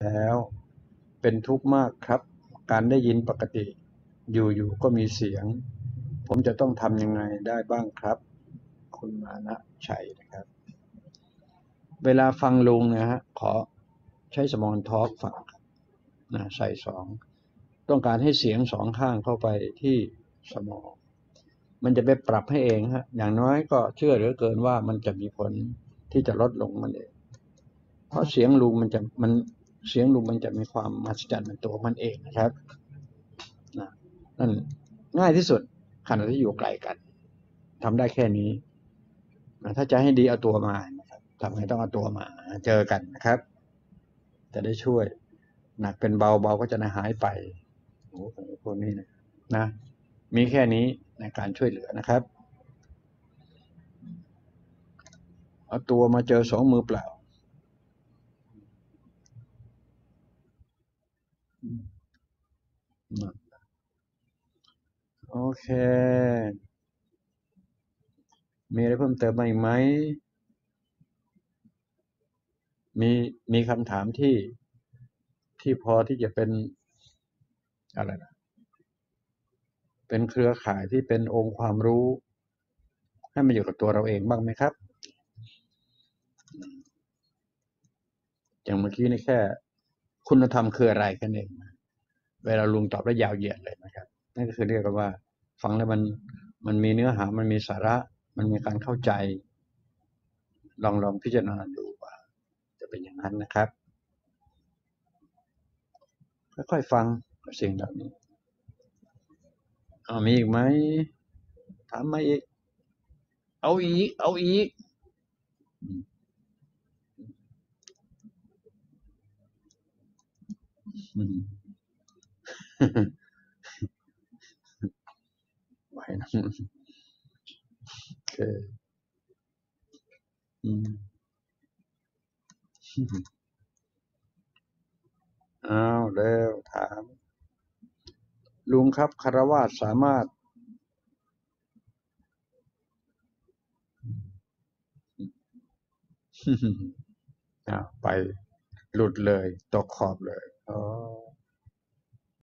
แล้วเป็นทุกข์มากครับการได้ยินปกติอยู่ๆก็มีเสียงผมจะต้องทำยังไงได้บ้างครับคุณมานะชัยนะครับเวลาฟังลุงนะฮะขอใช้สมองทอล์กฟังนะใส่สองต้องการให้เสียงสองข้างเข้าไปที่สมองมันจะไปปรับให้เองฮะอย่างน้อยก็เชื่อเหลือเกินว่ามันจะมีผลที่จะลดลงมันเองเพราะเสียงลุงเสียงลุงมันจะมีความมหัศจรรย์ในตัวมันเองนะครับนะนั่นง่ายที่สุดขณะที่อยู่ไกลกันทำได้แค่นี้นะถ้าจะให้ดีเอาตัวมานะครับทำไงต้องเอาตัวมาเจอกันนะครับจะได้ช่วยหนักเป็นเบาเบาก็จะหายไปโอ้โหพวกนี้นะมีแค่นี้ในการช่วยเหลือนะครับเอาตัวมาเจอสองมือเปล่าโอเคมีอะไรเพิ่มเติมอีกไหมมีคำถามที่พอที่จะเป็นอะไรนะเป็นเครือข่ายที่เป็นองค์ความรู้ให้มาอยู่กับตัวเราเองบ้างไหมครับอย่างเมื่อกี้นี่แค่คุณธรรมคืออะไรกันเองเวลาลุงตอบแล้วยาวเหยียดเลยนะครับนั่นก็คือเรียกกันว่าฟังแล้วมันมีเนื้อหามันมีสาระมันมีการเข้าใจลองพิจารณาดูว่าจะเป็นอย่างนั้นนะครับค่อยๆฟังสิ่งเหล่านี้มีอีกไหมถามมาอีกเอาอีกไหวนะโอเคอ้าวเร็วถามลุงครับคฤหัสถ์สามารถไปหลุดเลยตกขอบเลยอ๋อ